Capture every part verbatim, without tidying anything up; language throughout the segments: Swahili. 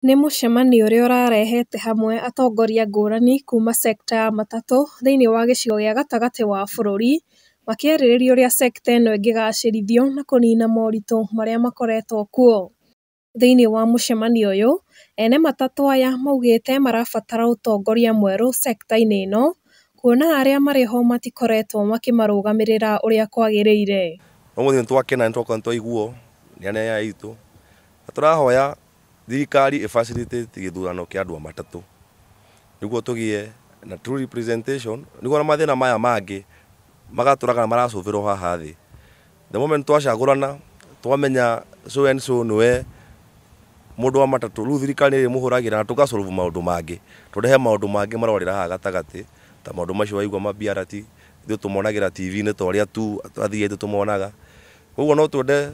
Nĩ mũcemanio ũrĩa ũrarehete hamwe atongoria ngũrani kuma secta ya matatũ thĩinĩ wa gĩcigo gĩa gatagatĩ wa bũrũri, makĩarĩrĩria ũrĩa secta ĩno ingĩgacĩrithio na kũnina moritũ marĩa makoretwo kuo. Thĩinĩ wa mũcemanio ũyũ, ene matatũ aya maugĩte marabatara ũtongoria mwerũ secta-inĩ ĩno, kuona arĩa marĩ ho matikoretwo makĩmarũgamĩrĩra ũrĩa kwagĩrĩire. Ũmũthĩ nĩtwakena nĩtwakorwo nĩtwaiguo nĩ anene aya aitũ, na tũrahoya thirikari ĩbacĩrĩtĩte gĩthurano kĩa andũ a matatũ nĩguo tũgĩe na true representation, nĩguo na mathĩna maya mangĩ magatũraga maracũbĩrwo haha thĩ. The moment twacagũrana twamenya so and so nĩwe mũndũ wa matatũ, rĩu thirikari ĩmũhũragĩra na tũgasolve maũndũ mangĩ, tũrehe maũndũ mangĩ marorĩra haha gatagatĩ, ta maũndũ macio waigua ma B R T ithuĩ tũmonagĩra T V-inĩ ta ũrĩa tu athiĩte tũmonaga. Ũguo no twende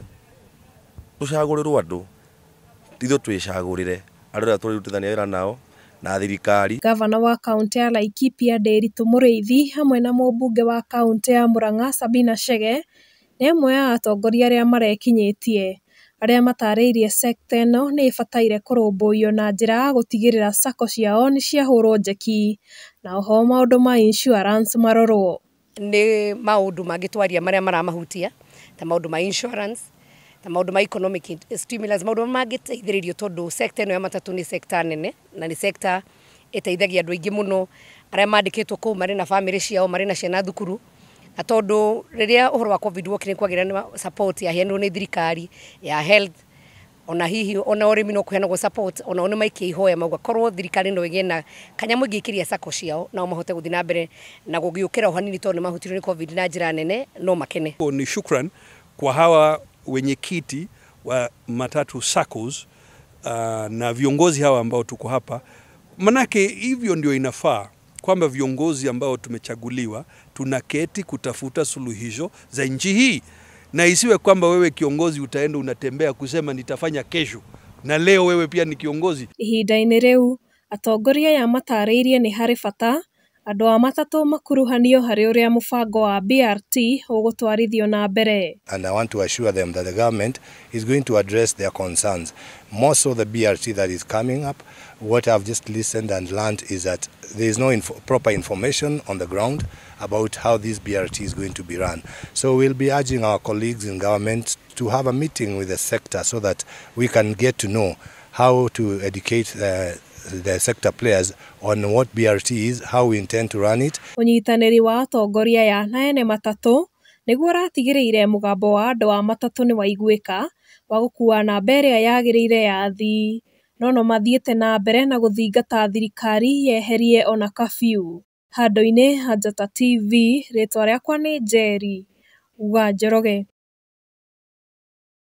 tũcagũrĩrwo andũ, ithuĩ twĩcagũrĩre andũ arĩa tũrarutithania wĩra nao na thirikari. Gavana wa kaunti ya Laikipia Nderitu Mũrĩithi hamwe na mũmbunge wa kaunti ya Murang'a Sabina Chege nĩ amwe a atongoria arĩa marekinyĩtie, arĩa matarĩirie secta ĩno nĩ ĩbataire kũrũmbũiyo na njĩra ya gũtigĩrĩra sacco ciao nĩ ciahũrwo njeki, na oho maũndũ ma insurance marorwo. Nĩ maũndũ mangĩtwaria marĩa maramahutia ta maũndũ ma insurance, ta maũndũ ma economic stimulus, maũndũ mangĩteithĩrĩrio tondũ secta ĩno ya matatũ nĩ secta nene na nĩ secta ĩteithagia andũ aingĩ mũno arĩa mandĩkĩtwo kũu marĩ na family ciao, marĩ na ciana thukuru, na tondũ rĩrĩa ũhoro wa covid wokire kwagĩrĩra support yaheanirwo nĩ thirikari ya health, ona hihi ona ũrĩmi no kũheanagwo support, ona nĩ maikia ihoya mauga korwo thirikari no ĩgĩe na kanyamũ ingĩkĩria sacco ciao nao mahote gũthiĩ na mbere na gũgĩũkĩra o hanini tondũ nĩ mahutirio nĩ covid na njĩra nene, no makene. Ni shukran kwa hawa wenyekiti wa matatu saccos uh, na viongozi hawa ambao tuko hapa, manake hivyo ndio inafaa kwamba viongozi ambao tumechaguliwa tunaketi kutafuta suluhisho za nchi hii, na isiwe kwamba wewe kiongozi utaenda unatembea kusema nitafanya kesho na leo wewe pia ni kiongozi. Ihinda-inĩ rĩu atongoria ya matarĩirie nĩ harĩ bata andũ a matatũ makuruhanio harĩ ũrĩa mũbango wa B R T ũgũtwarithio na mbere. And I want to assure them that the government is going to address their concerns. More so the B R T that is coming up, what I've just listened and learned is that there is no info proper information on the ground about how this B R T is going to be run. So we'll be urging our colleagues in government to have a meeting with the sector so that we can get to know how to educate uh, the sector players on what B R T is, how we intend to run it. Ũnyitanĩri wa atongoria ya na ene matatũ nĩguo ũratigĩrĩire mũgambo wa andũ a matatũ nĩ waiguĩka wa gũkua namba ĩrĩa yagĩrĩire ya athii, no no mathiĩte na mbere na gũthingata thirikari yeherie ona curfew. Handũ-inĩ ha Njata T V, rĩtwa rĩakwa nĩ Njeri Uga Njoroge.